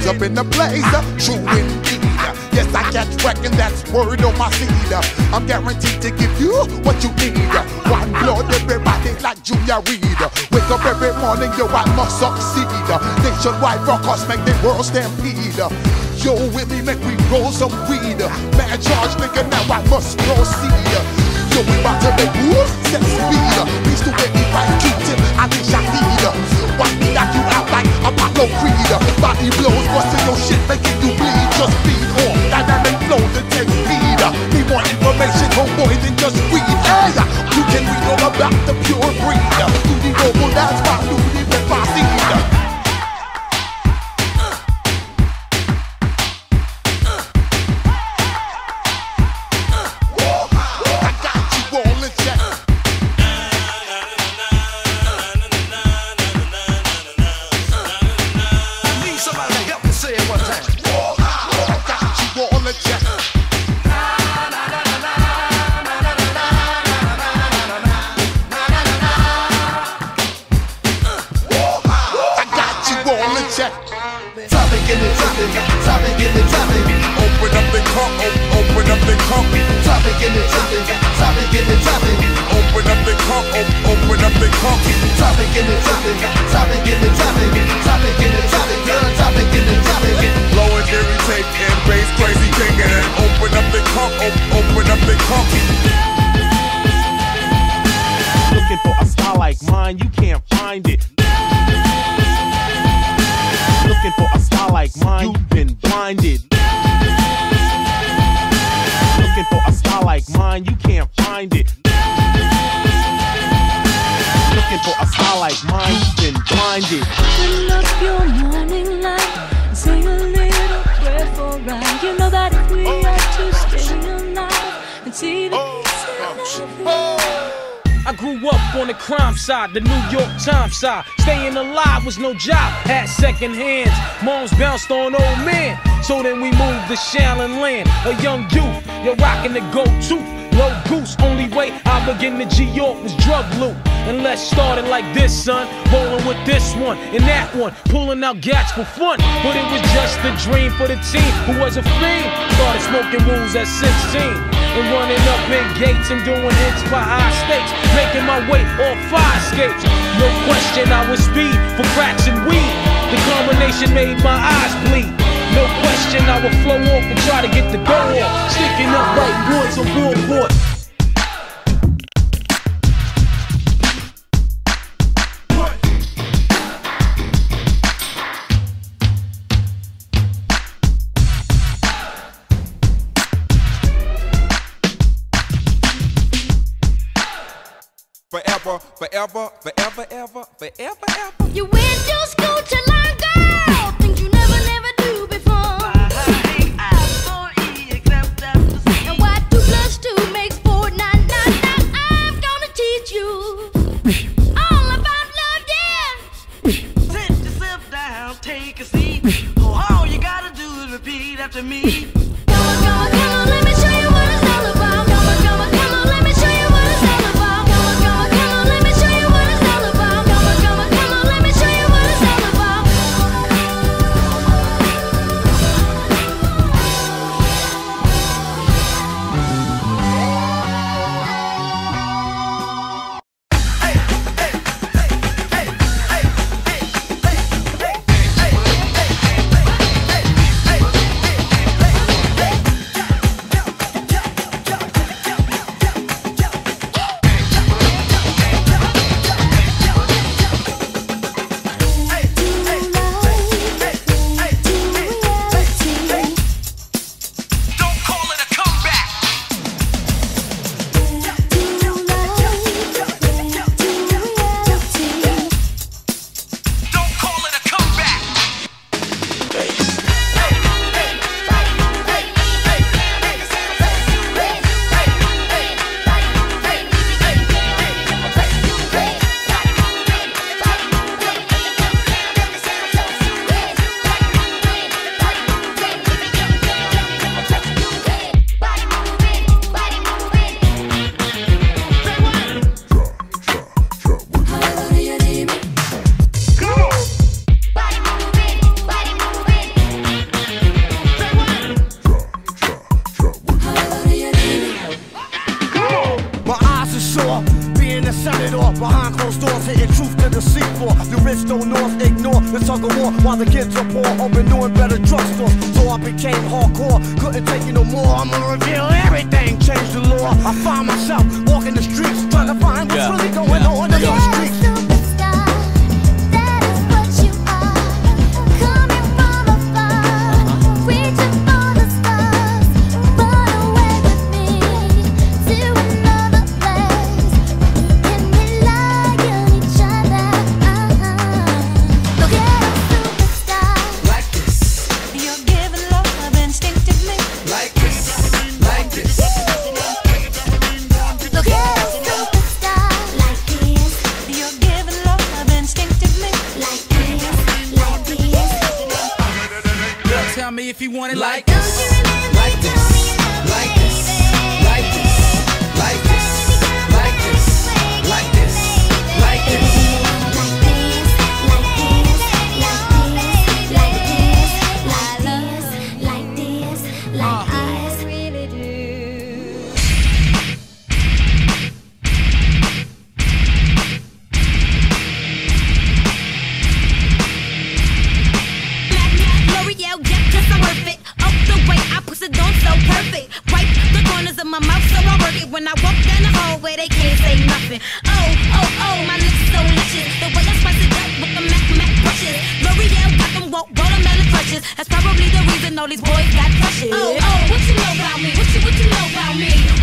up in the place, true indeed. Yes, I catch wrecking, that's word on my seed. I'm guaranteed to give you what you need. One blood, everybody like Junior Reed. Wake up every morning, yo, I must succeed. Nationwide rockers make the world stampede. Yo, with me, make we roll some weed. Man charge, nigga, now I must proceed. Yo, we bout to make moves, set speed. Peace to any right, Q-tip, I think Shahid. Watch me knock you out like Apollo Creed. Body blows, busting your shit, making you bleed. Just feed on dynamic flow to take speed. Need more information, homeboy, than just read. Hey, you can read all about the pure breed. Do the noble, that's why do the pepper seed. The New York Times side, staying alive was no job, had second hands. Moms bounced on old men, so then we moved to Shaolin Land. A young youth, you're rocking the go-to. Low goose, only way I begin to G-York was drug loot. And let's start it like this, son. Rolling with this one and that one, pulling out gats for fun. But it was just a dream for the team who was a fiend. Started smoking wools at 16 and running up in gates and doing hits by high stakes, making my way off fire escapes. No question I was speed for cracks and weed. The combination made my eyes bleed. No question I would flow off and try to get the dough off, sticking up like woods on board. Forever, forever, ever, forever, ever. You went to school to learn, girl, things you never do before. And why 2 + 2 makes 4? Now I'm gonna teach you all about love, yeah. Sit yourself down, take a seat. Oh, all you gotta do is repeat after me. Come on, let me show you what it's all about. Come on, let me show you what it's all about. Come on, let me show you what it's all about. Come on, let me show you what it's all about. Hey, to set it off. Behind closed doors, hitting truth to the floor. The rich don't north ignore the tug of war while the kids are poor, open new and better drugstores. So I became hardcore, couldn't take it no more. I'ma reveal everything, change the law. I find myself walking the streets, trying to find what's really going on in those streets. Tell me if you want it like this, like this, like this, like this, like this, like this, like this, like this. My mouth so I work it when I walk down the hallway, they can't say nothing. Oh, my lips so luscious. The way I spice it up with the Mac brushes. L'Oreal got them watermelon crushes. That's probably the reason all these boys got crushes. Oh, what you know about me? What you know about me?